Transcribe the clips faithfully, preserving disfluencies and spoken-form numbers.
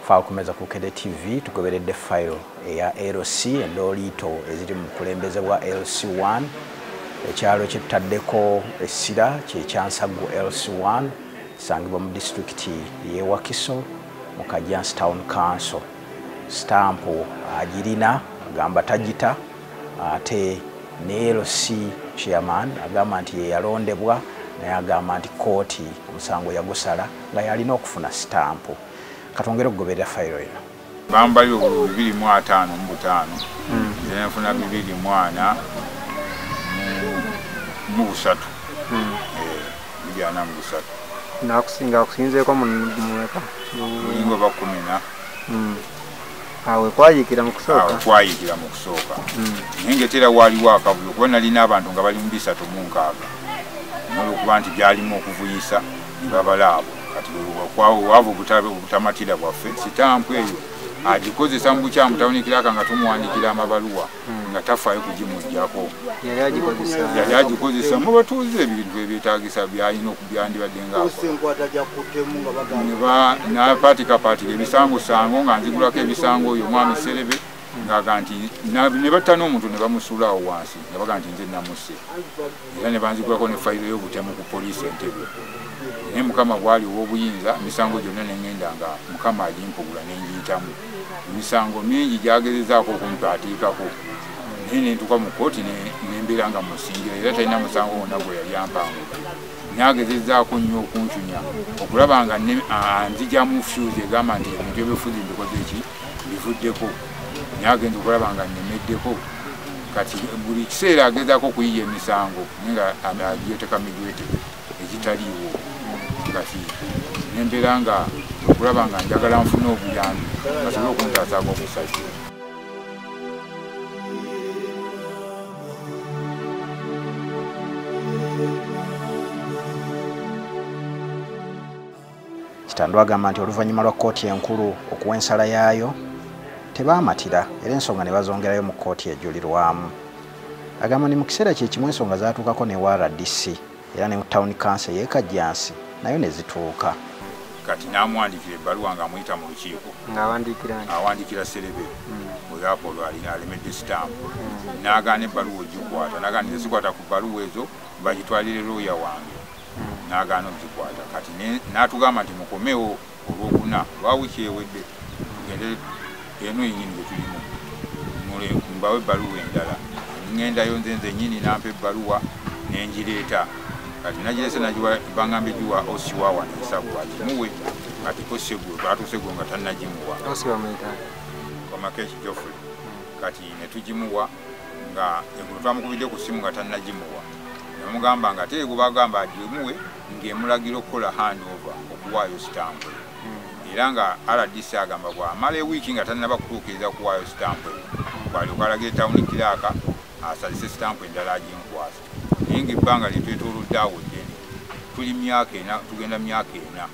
Faawo kumeza ku Bukedde T V tugoberedde Fayiro eya L C endoliito eziri mu bukulembeze bwa L C one ekyalo kyetaddeko essira kyekya Nsagu L C one kisangibwa mu disitulikiti y'e Wakiso mu Kajansi Town Council. Sitampu agirina agamba tagita ate ne L C chairman agamba nti ye yalondebwa naye agamba nti kkooti omusango yagusala nga yalina okufuna sitampu. Katongera okugoberera Fayiro eno. Bambayo bibiri mu ataano mu butaano. Nze nfuna bibiri mu ana mu busatu. Eh, bibiri ana mu busatu. Nakusinga akusinzeeko mu mweka. Ningo bakumi na. Awe kwayikira mu kusooka. Awe kwayikira mu kusooka. Ningetera waliwo akavuyo kuba nalina abantu nga bali mu bisatu mu nkaaga. N'olwokuba nti byalimu okuvuyisa babalaabo. Kati kwawo wavu butamatira bwaffe sitampu eyo agikozesa mu bukyamu tawunikiraka nga tumuwandikira amabaluwa nga tafaayo kugimuggyako. Yali agikozesa yali agikozesa mu batuuze ebintu ebyetaagisa byalina okubyandibadde nga napaatikapaatira ebisango sango nga nzigulako ebisango oyo omwami Serebe ngaga nti ne batta n'omuntu ne bamusuulawo wansi nga baga nti nze namusse era ne banzigulako ne Fayiro y'obutemu ku poliisi Entebbe. Naye Mukama bwali ow'obuyinza emisango gyonna ne ŋŋenda nga Mukama agimpugula ne ngiyitamu. Emisango mingi gyagezezaako okumpaatiikako naye ne ntuuka mu kkooti ne mbeera nga musingira era talina musango wonna gwe yali ampanguka. Nagezezaako nnyo okuncunya okulaba nga nzigyamu fuse egamba nti ebintu ebyobufuzi mbikoze ki bivuddeko. Nagenza okulaba nga nnemeddeko kati buli kiseera agezaako okuyiya emisango naye nga agyeteka migwete egitaliiwo kati nembeera nga okulaba nga njagala nfuna obuyambi basobole okuntaasaako omusajja. Kitandwe agamba nti oluvannyuma lwa kkooti enkulu okuwa ensala yaayo tebaamatira era ensonga ne bazongerayo mu kkooti ejulirwamu. Agamba ni mu kiseera kye kimu ensonga zaatuukako ne R D C era ne Town Council y'e Kajansi nayo ne zituuka. Kati n'amuwandikira ebbaluwa ng'amuyita mu lukiiko awandikira Serebe oyo Apolo alemedde sitampu n'agaana ebbaluwa ogikwata n'agaana nze sikwata ku bbaluwa ezo bagitwalire looya wange n'agaana ogikwata. Kati n'atugamba nti mukomewo olwokuna lwa wiiki ewedde tugende eno yennyini gye tulimu mbawe ebbaluwa endala ŋŋendayo nze nzennyini nampa ebbaluwa nengireeta. Kati nagireese nagiwa baŋŋambye giwa osiwawa Nsagu agimuwe kati ko Ssegwe bwatuusegwe nga tannagimuwa Komakeeki Geoffrey. Kati ne tugimuwa nga eggulo twamukubidde ku ssimu nga tannagimuwa nemugamba nga teego bagamba agimuwe ng'emulagira okukola handover okuwaayo sitampu era nga R D C agamba bw'amala ewiiki nga tannaba kutuukiriza kuwaayo sitampu eyo bw'alyoka alagira tawuni kiraaka asalise sitampu endala aginkwasa. Naye ng'ebbanga lye twetoolodde awo ddene tuli myaka ena tugenda myaka ena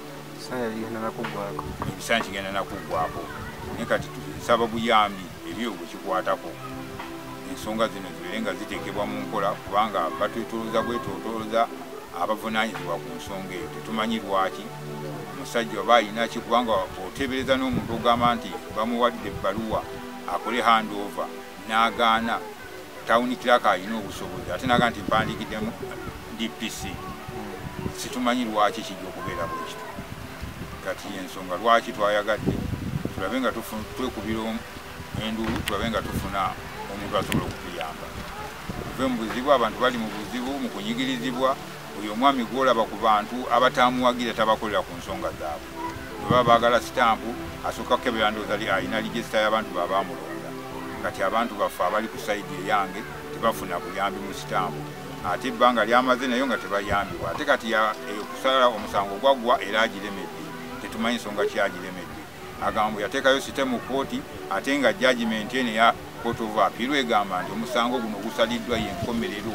ebisaanyi kigenda nakuggwako. Naye kati tusaba buyambi ebyo bwe kikwatako ensonga zino zibeere nga ziteekebwa mu nkola kubanga batwetooloza bwetootoloza abavunaanyizibwa ku nsonga eyo tetumanyi lwaki. Omusajja oba ayinaki kubanga oteebereza n'omuntu ogamba nti bamuwadde ebbaluwa akole handover n'agaana tawuni kiraka alina obusobozi ate naga nti mpandiikiddemu D P C. Situmanyi lwaki kijja okubeera bwe kityo. Kati ensonga lwaki twayagadde tulabe nga twekubira endulu tulabe nga tufuna omuntu asobola okutuyamba tuve mu buzibu. Abantu bali mu buzibu mu kunyigirizibwa. Oyo omwami gwolaba ku bantu abataamuwagira tabakolera ku nsonga zaabwe. Bwe baba baagala sitampu asooka kukebera ndowooza alina ligisita y'abantu baabamulonda. Kati abantu baffe abali ku sayidi eyange tebafuna buyambi mu sitampu ate ebbanga lyamaze nayo nga tebayambibwa. Ate kati okusala omusango gwaggwa era agiremedde tetumanyi nsonga ki agiremedde. Agamba yateekayo sitemu kkooti ate nga judgment eno eya Court of Appeal egamba nti omusango guno gusaliddwa y'enkomerero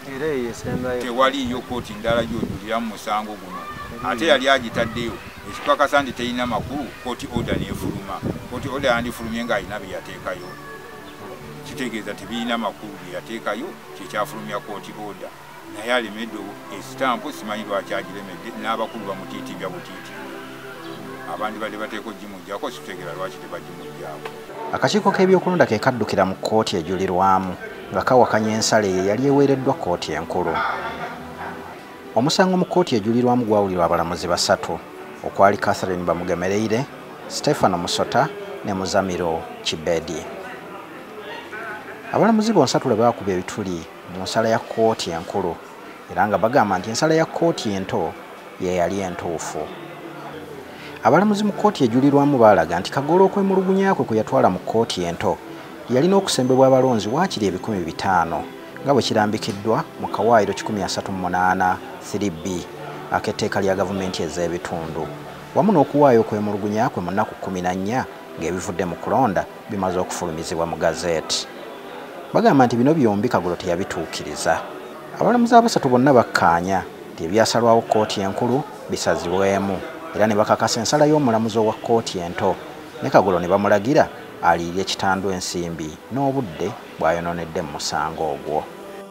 tewaliyo kkooti ndala gy'ojulira mu musango guno. Ate yali agitaddeyo ekikakasa nti terina makulu kkooti order n'efuluma. Kkooti order yandifulumye ng'alina bye yateekayo kitegeeza tebirina makulu bye yateekayo kyekyafulumya kkooti order naye alemedde esitampu simanyi lwaki agiremedde n'abakulu bamutiitibya butiiti. abandi bali bateeko gimujjako situtegera lwaki tebagimujjaako. Akakiiko k'ebyokulonda ke kaddukira mu kkooti ejulirwamu nga kawakanya ensala eyo yali eweereddwa kkooti enkulu. Omusango mu kkooti ejulirwamu gwawulirwa abalamuzi basatu okwali Catherine Bamugemereire, Stefano Musota ne Muzamiro Kibedi. Abalamuzi bonsatu lwe baakuba ebituli mu nsala ya kkooti enkulu era nga bagamba nti ensala ya kkooti ento ye yali entuufu. Abalamuzi mu kkooti ejulirwamu baalaga nti Kagolo okwemulugunya kwe kwe yatwala mu kkooti ento yalina okusembebwa abalonzi waakiri ebikumi bitaano nga bwe kirambikiddwa mu kawaayiro kikumi asatu mu munaana three B ak'etteeka lya gavumenti ez'ebitundu wamu n'okuwaayo okwemulugunya kwe mu nnaku kkumi na nnya ng'ebivudde mu kulonda bimaze okufulumizibwa mu gazeeti. Bagamba nti bino byombi Kagolo teyabituukiriza. Abalamuzi abasatu bonna bakkaanya nti ebyasalwawo kkooti enkulu bisazibwemu era ne bakakasa ensala y'omulamuzi owa kkooti ento ne Kagolo ne bamulagira aliirye Kitandwe ensimbi n'obudde bw'ayonoonedde mu musango ogwo.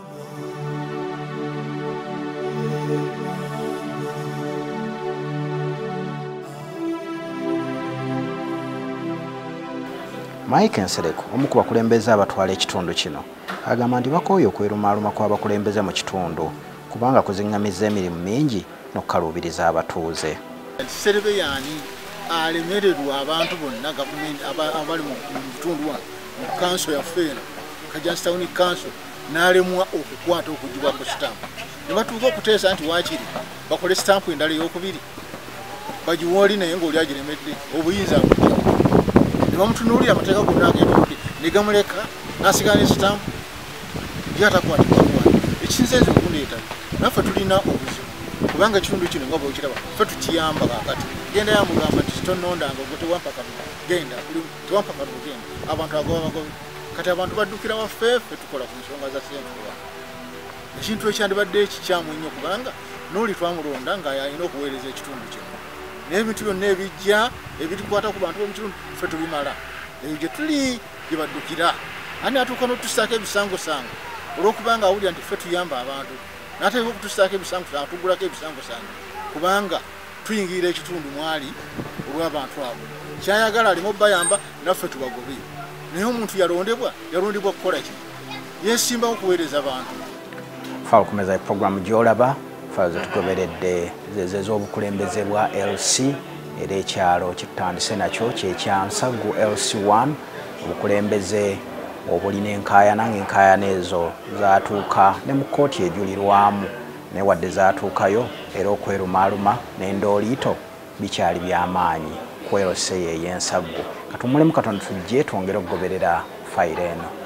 Mike Nsereko omu ku bakulembeze abatwala ekitundu kino agamba nti bakooye okwerumaaluma kw'abakulembeze mu kitundu kubanga kuziŋŋamizza emirimu mingi n'okukaluubiriza abatuuze. Serebe yaani alemererwa abantu bonna gavumenti abali mu kitundu wano mu kanso yaffe eno Kajansi Town Council n'alemwa okukwata okugibwako sitampu. Ne batuuka okuteesa nti waakiri bakole sitampu endala ey'okubiri bagiwooli naye ng'oli agirimedde obuyinza bujja. Ne bamutunuulira amateeka gonna ag'ebituli ne gamuleka n'asigala ne sitampu byatakwatibwakwata. Ekisinzenze okundeeta naffe tulina obuzibu kubanga ekitundu kino nga bwekiraba ffe tukiyamba kaakati. Genda yamugamba nti tonondanga ogwo tewampaka genda tewampaka genda abantu agoba bagobe kati abantu baddukira waffeeffe tukola ku nsonga za ssenfuwa. Ekintu ekyandibadde ekikyamu ennyo kubanga n'oli twamulonda ng'ayina okuweereza ekitundu kino n'ebintu byonna ebijja ebitukwata ku bantu b'omukitundu ffe tubimala eyo gye tuli gye baddukira ani atuuka n'otusaako ebisangosango olw'okubanga awulira nti ffe tuyamba abantu n'ateeka okutusaako ebisangosango tugulako ebisangosango kubanga tuyingirira ekitundu mwali olw'abantu abo kyayagala alimu bayamba naffe tubagobe naye omuntu yalondebwa yalondebwa kukola ki yeesimbawo okuweereza abantu. Faawo kumeza programu gy'olaba faawo zetugoberedde zez'obukulembeze bwa L C era ekyalo kitandise nakyo kyekya Nsagu L C one obukulembeze obulina enkaayana ng'enkaayana ezo zaatuuka ne mu kkooti ejulirwamu naye wadde zaatuukayo era okwerumaaluma n'endooliito bikyali by'amaanyi ku L C ey'Ensagu. Katumulemu Katonda tujje twongere okugoberera Fayiro eno.